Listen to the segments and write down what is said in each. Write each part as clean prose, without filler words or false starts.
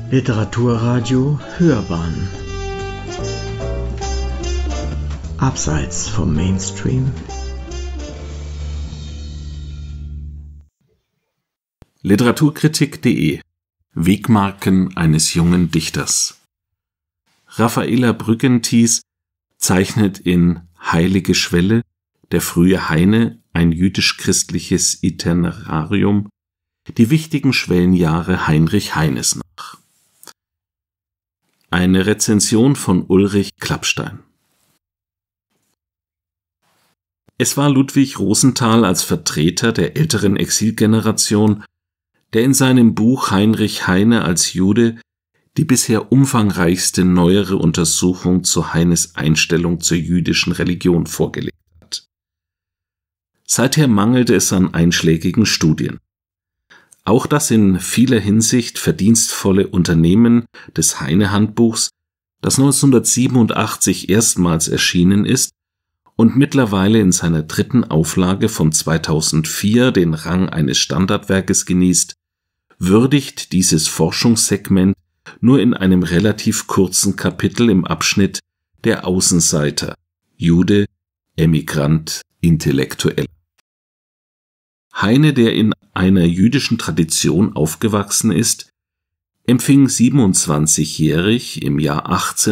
Literaturradio Hörbahn Abseits vom Mainstream. Literaturkritik.de Wegmarken eines jungen Dichters. Raffaela Brüggenties zeichnet in Heilige Schwelle, der frühe Heine, ein jüdisch-christliches Itinerarium, die wichtigen Schwellenjahre Heinrich Heines nach. Eine Rezension von Ulrich Klappstein. Es war Ludwig Rosenthal als Vertreter der älteren Exilgeneration, der in seinem Buch Heinrich Heine als Jude die bisher umfangreichste neuere Untersuchung zu Heines Einstellung zur jüdischen Religion vorgelegt hat. Seither mangelte es an einschlägigen Studien. Auch das in vieler Hinsicht verdienstvolle Unternehmen des Heine-Handbuchs, das 1987 erstmals erschienen ist und mittlerweile in seiner dritten Auflage von 2004 den Rang eines Standardwerkes genießt, würdigt dieses Forschungssegment nur in einem relativ kurzen Kapitel im Abschnitt Der Außenseiter, Jude, Emigrant, Intellektuell. Heine, der in einer jüdischen Tradition aufgewachsen ist, empfing 27-jährig im Jahr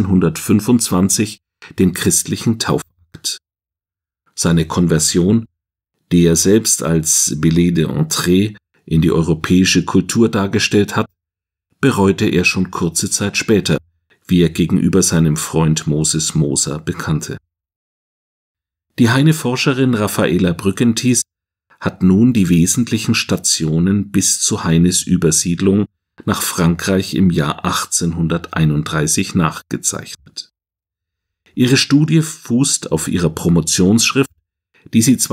1825 den christlichen Taufakt. Seine Konversion, die er selbst als Billet d'entrée in die europäische Kultur dargestellt hat, bereute er schon kurze Zeit später, wie er gegenüber seinem Freund Moses Moser bekannte. Die Heine-Forscherin Raffaela Brüggenties hat nun die wesentlichen Stationen bis zu Heines Übersiedlung nach Frankreich im Jahr 1831 nachgezeichnet. Ihre Studie fußt auf ihrer Promotionsschrift, die sie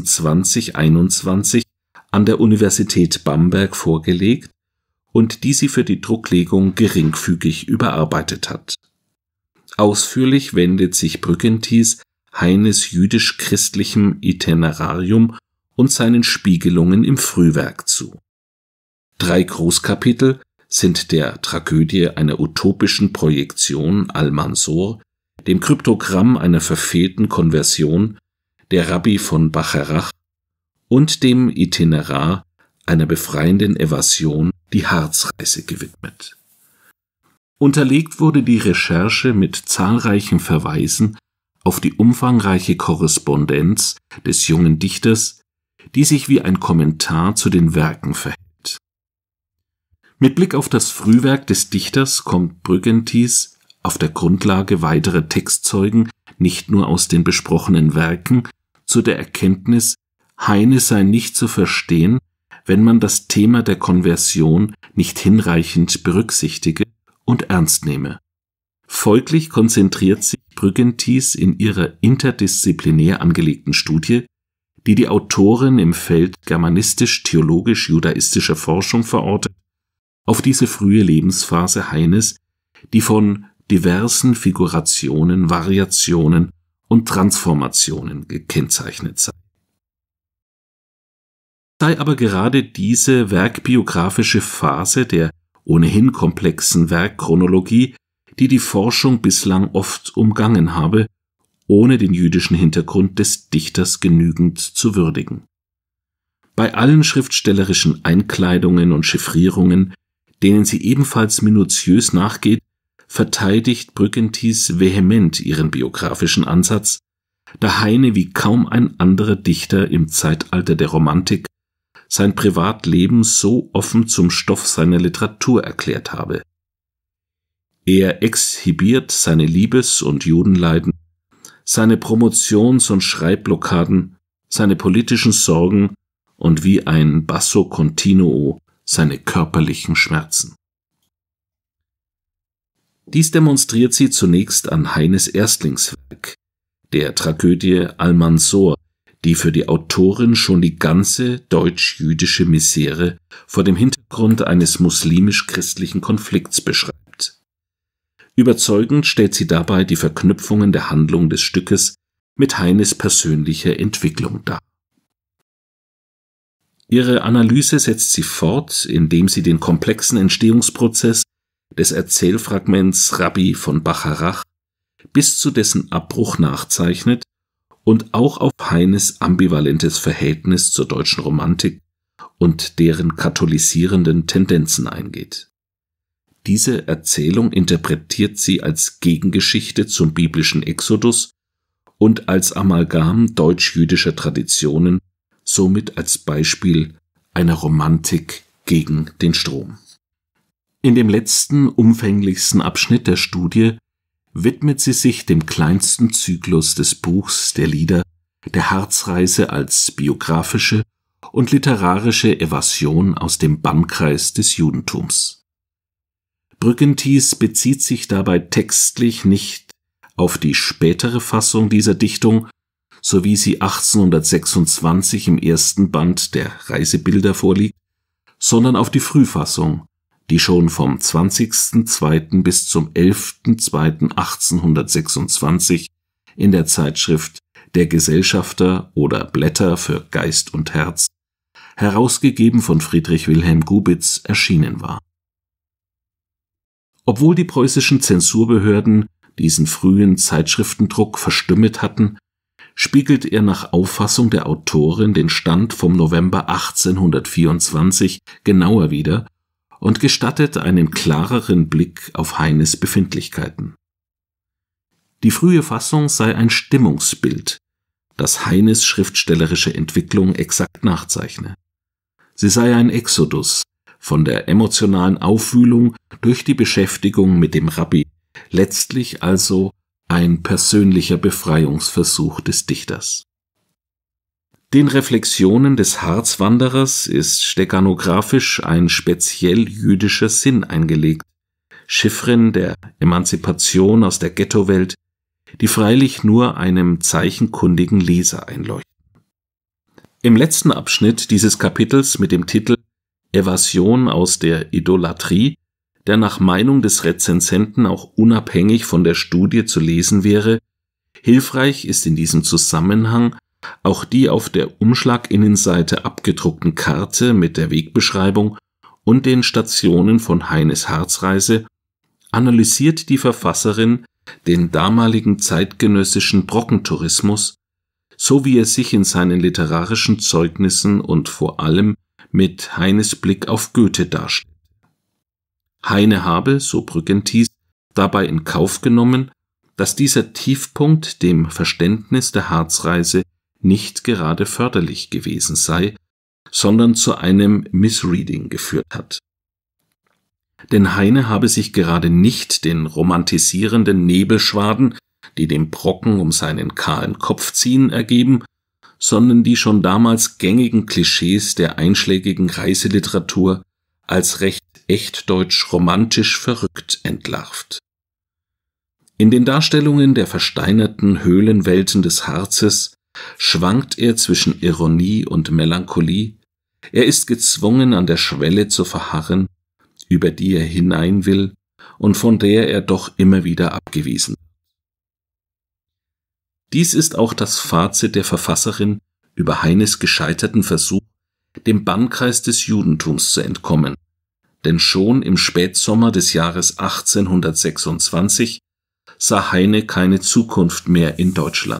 2020/21 an der Universität Bamberg vorgelegt und die sie für die Drucklegung geringfügig überarbeitet hat. Ausführlich wendet sich Brüggenties Heines jüdisch-christlichem Itinerarium und seinen Spiegelungen im Frühwerk zu. 3 Großkapitel sind der Tragödie einer utopischen Projektion Almansor, dem Kryptogramm einer verfehlten Konversion, der Rabbi von Bacharach und dem Itinerar einer befreienden Evasion, die Harzreise, gewidmet. Unterlegt wurde die Recherche mit zahlreichen Verweisen auf die umfangreiche Korrespondenz des jungen Dichters, die sich wie ein Kommentar zu den Werken verhält. Mit Blick auf das Frühwerk des Dichters kommt Brüggenties auf der Grundlage weiterer Textzeugen nicht nur aus den besprochenen Werken zu der Erkenntnis, Heine sei nicht zu verstehen, wenn man das Thema der Konversion nicht hinreichend berücksichtige und ernst nehme. Folglich konzentriert sich Brüggenties in ihrer interdisziplinär angelegten Studie, die die Autorin im Feld germanistisch-theologisch-judaistischer Forschung verortet, auf diese frühe Lebensphase Heines, die von diversen Figurationen, Variationen und Transformationen gekennzeichnet sei. Sei aber gerade diese werkbiografische Phase der ohnehin komplexen Werkchronologie, die die Forschung bislang oft umgangen habe, ohne den jüdischen Hintergrund des Dichters genügend zu würdigen. Bei allen schriftstellerischen Einkleidungen und Chiffrierungen, denen sie ebenfalls minutiös nachgeht, verteidigt Brüggenties vehement ihren biografischen Ansatz, da Heine wie kaum ein anderer Dichter im Zeitalter der Romantik sein Privatleben so offen zum Stoff seiner Literatur erklärt habe. Er exhibiert seine Liebes- und Judenleiden, seine Promotions- und Schreibblockaden, seine politischen Sorgen und wie ein Basso continuo seine körperlichen Schmerzen. Dies demonstriert sie zunächst an Heines Erstlingswerk, der Tragödie Almansor, die für die Autorin schon die ganze deutsch-jüdische Misere vor dem Hintergrund eines muslimisch-christlichen Konflikts beschreibt. Überzeugend stellt sie dabei die Verknüpfungen der Handlung des Stückes mit Heines persönlicher Entwicklung dar. Ihre Analyse setzt sie fort, indem sie den komplexen Entstehungsprozess des Erzählfragments Rabbi von Bacharach bis zu dessen Abbruch nachzeichnet und auch auf Heines ambivalentes Verhältnis zur deutschen Romantik und deren katholisierenden Tendenzen eingeht. Diese Erzählung interpretiert sie als Gegengeschichte zum biblischen Exodus und als Amalgam deutsch-jüdischer Traditionen, somit als Beispiel einer Romantik gegen den Strom. In dem letzten, umfänglichsten Abschnitt der Studie widmet sie sich dem kleinsten Zyklus des Buchs der Lieder, der Harzreise als biografische und literarische Evasion aus dem Bannkreis des Judentums. Brückenthies bezieht sich dabei textlich nicht auf die spätere Fassung dieser Dichtung, so wie sie 1826 im ersten Band der Reisebilder vorliegt, sondern auf die Frühfassung, die schon vom 20.02. bis zum 11.02.1826 in der Zeitschrift Der Gesellschafter oder Blätter für Geist und Herz, herausgegeben von Friedrich Wilhelm Gubitz, erschienen war. Obwohl die preußischen Zensurbehörden diesen frühen Zeitschriftendruck verstümmet hatten, spiegelt er nach Auffassung der Autorin den Stand vom November 1824 genauer wider und gestattet einen klareren Blick auf Heines Befindlichkeiten. Die frühe Fassung sei ein Stimmungsbild, das Heines schriftstellerische Entwicklung exakt nachzeichne. Sie sei ein Exodus von der emotionalen Aufwühlung durch die Beschäftigung mit dem Rabbi, letztlich also ein persönlicher Befreiungsversuch des Dichters. Den Reflexionen des Harzwanderers ist steganografisch ein speziell jüdischer Sinn eingelegt, Chiffren der Emanzipation aus der Ghettowelt, die freilich nur einem zeichenkundigen Leser einleuchten. Im letzten Abschnitt dieses Kapitels mit dem Titel Evasion aus der Idolatrie, der nach Meinung des Rezensenten auch unabhängig von der Studie zu lesen wäre, hilfreich ist in diesem Zusammenhang auch die auf der Umschlaginnenseite abgedruckten Karte mit der Wegbeschreibung und den Stationen von Heines Harzreise, analysiert die Verfasserin den damaligen zeitgenössischen Brockentourismus, so wie er sich in seinen literarischen Zeugnissen und vor allem mit Heines Blick auf Goethe darstellt. Heine habe, so Brückenthies, dabei in Kauf genommen, dass dieser Tiefpunkt dem Verständnis der Harzreise nicht gerade förderlich gewesen sei, sondern zu einem Misreading geführt hat. Denn Heine habe sich gerade nicht den romantisierenden Nebelschwaden, die dem Brocken um seinen kahlen Kopf ziehen, ergeben, sondern die schon damals gängigen Klischees der einschlägigen Reiseliteratur als recht echtdeutsch romantisch verrückt entlarvt. In den Darstellungen der versteinerten Höhlenwelten des Harzes schwankt er zwischen Ironie und Melancholie, er ist gezwungen, an der Schwelle zu verharren, über die er hinein will und von der er doch immer wieder abgewiesen wird. Dies ist auch das Fazit der Verfasserin über Heines gescheiterten Versuch, dem Bannkreis des Judentums zu entkommen, denn schon im Spätsommer des Jahres 1826 sah Heine keine Zukunft mehr in Deutschland.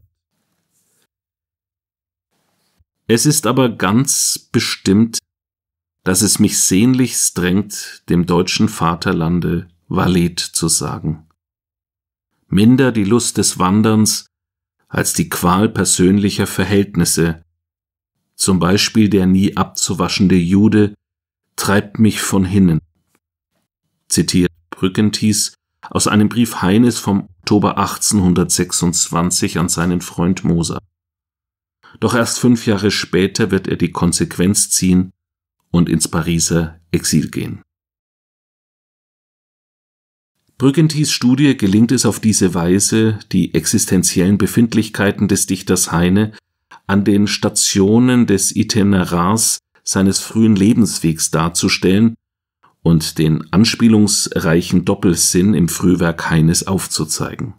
Es ist aber ganz bestimmt, dass es mich sehnlichst drängt, dem deutschen Vaterlande Valet zu sagen. Minder die Lust des Wanderns als die Qual persönlicher Verhältnisse. Zum Beispiel der nie abzuwaschende Jude treibt mich von hinnen. Zitiert Brückenthies aus einem Brief Heines vom Oktober 1826 an seinen Freund Moser. Doch erst 5 Jahre später wird er die Konsequenz ziehen und ins Pariser Exil gehen. Brückenthies Studie gelingt es auf diese Weise, die existenziellen Befindlichkeiten des Dichters Heine an den Stationen des Itinerars seines frühen Lebenswegs darzustellen und den anspielungsreichen Doppelsinn im Frühwerk Heines aufzuzeigen.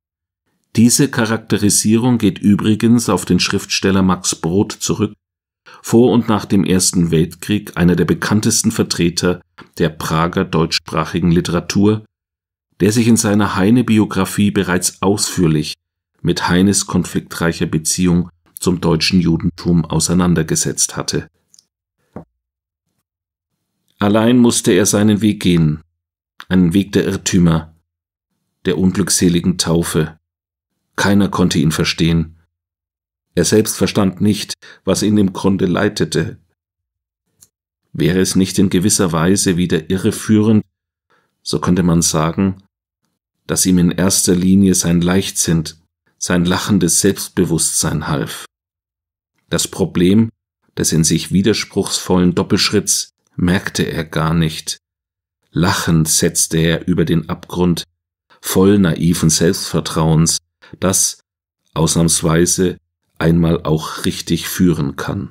Diese Charakterisierung geht übrigens auf den Schriftsteller Max Brod zurück, vor und nach dem Ersten Weltkrieg einer der bekanntesten Vertreter der Prager deutschsprachigen Literatur, der sich in seiner Heine-Biografie bereits ausführlich mit Heines konfliktreicher Beziehung zum deutschen Judentum auseinandergesetzt hatte. Allein musste er seinen Weg gehen, einen Weg der Irrtümer, der unglückseligen Taufe. Keiner konnte ihn verstehen. Er selbst verstand nicht, was ihn im Grunde leitete. Wäre es nicht in gewisser Weise wieder irreführend, so könnte man sagen, dass ihm in erster Linie sein Leichtsinn, sein lachendes Selbstbewusstsein half. Das Problem des in sich widerspruchsvollen Doppelschritts merkte er gar nicht. Lachend setzte er über den Abgrund, voll naiven Selbstvertrauens, das ausnahmsweise einmal auch richtig führen kann.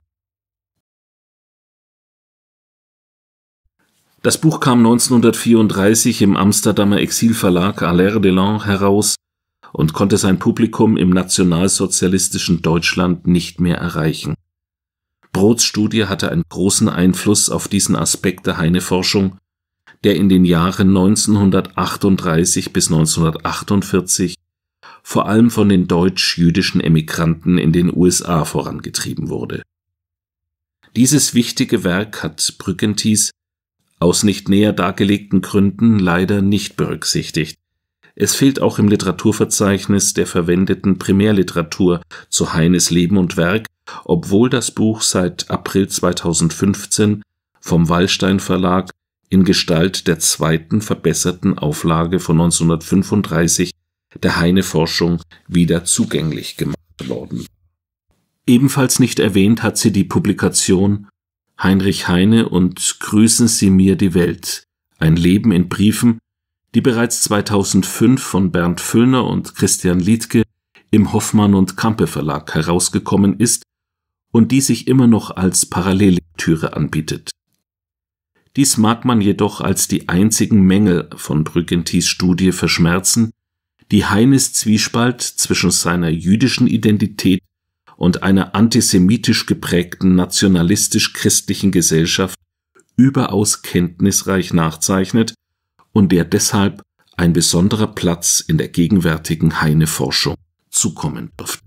Das Buch kam 1934 im Amsterdamer Exilverlag Allaire Delan heraus und konnte sein Publikum im nationalsozialistischen Deutschland nicht mehr erreichen. Brods Studie hatte einen großen Einfluss auf diesen Aspekt der Heine-Forschung, der in den Jahren 1938 bis 1948 vor allem von den deutsch-jüdischen Emigranten in den USA vorangetrieben wurde. Dieses wichtige Werk hat Brückenthies aus nicht näher dargelegten Gründen leider nicht berücksichtigt. Es fehlt auch im Literaturverzeichnis der verwendeten Primärliteratur zu Heines Leben und Werk, obwohl das Buch seit April 2015 vom Wallstein Verlag in Gestalt der zweiten verbesserten Auflage von 1935 der Heine-Forschung wieder zugänglich gemacht worden. Ebenfalls nicht erwähnt hat sie die Publikation Heinrich Heine und Grüßen Sie mir die Welt, ein Leben in Briefen, die bereits 2005 von Bernd Füllner und Christian Liedtke im Hoffmann und Campe Verlag herausgekommen ist und die sich immer noch als Parallellektüre anbietet. Dies mag man jedoch als die einzigen Mängel von Brückenthies Studie verschmerzen, die Heines Zwiespalt zwischen seiner jüdischen Identität und einer antisemitisch geprägten nationalistisch-christlichen Gesellschaft überaus kenntnisreich nachzeichnet und der deshalb ein besonderer Platz in der gegenwärtigen Heine-Forschung zukommen dürfte.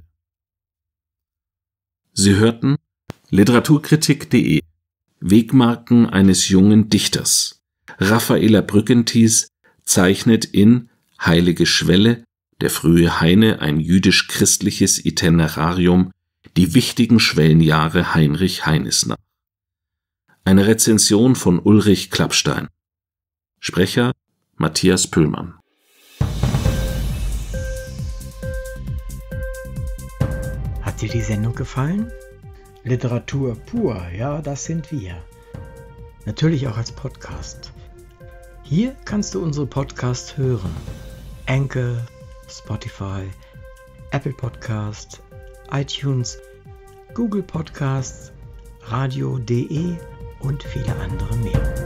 Sie hörten Literaturkritik.de Wegmarken eines jungen Dichters. Raffaela Brückenthies zeichnet in Heilige Schwelle, der frühe Heine, ein jüdisch-christliches Itinerarium, die wichtigen Schwellenjahre Heinrich Heines nach. Eine Rezension von Ulrich Klappstein. Sprecher Matthias Püllmann. Hat dir die Sendung gefallen? Literatur pur, ja, das sind wir. Natürlich auch als Podcast. Hier kannst du unsere Podcasts hören. Anchor, Spotify, Apple Podcast, iTunes, Google Podcasts, Radio.de und viele andere mehr.